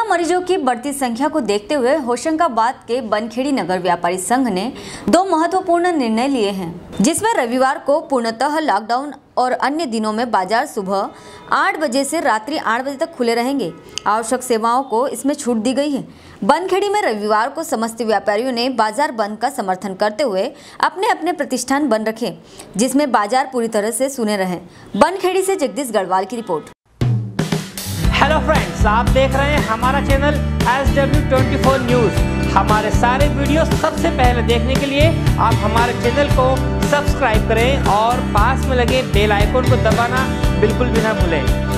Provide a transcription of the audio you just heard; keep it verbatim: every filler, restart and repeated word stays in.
मरीजों की बढ़ती संख्या को देखते हुए होशंगाबाद के बनखेड़ी नगर व्यापारी संघ ने दो महत्वपूर्ण निर्णय लिए हैं, जिसमें रविवार को पूर्णतः लॉकडाउन और अन्य दिनों में बाजार सुबह आठ बजे से रात्रि आठ बजे तक खुले रहेंगे। आवश्यक सेवाओं को इसमें छूट दी गई है। बनखेड़ी में रविवार को समस्त व्यापारियों ने बाजार बंद का समर्थन करते हुए अपने अपने प्रतिष्ठान बंद रखे, जिसमें बाजार पूरी तरह से सुने रहे। बनखेड़ी से जगदीश गढ़वाल की रिपोर्ट। हेलो फ्रेंड्स, आप देख रहे हैं हमारा channel S W twenty four news. हमारे सारे वीडियो सबसे पहले देखने के लिए आप हमारे चैनल को सब्सक्राइब करें और पास में लगे बेल आइकन को दबाना बिल्कुल भी ना भूलें।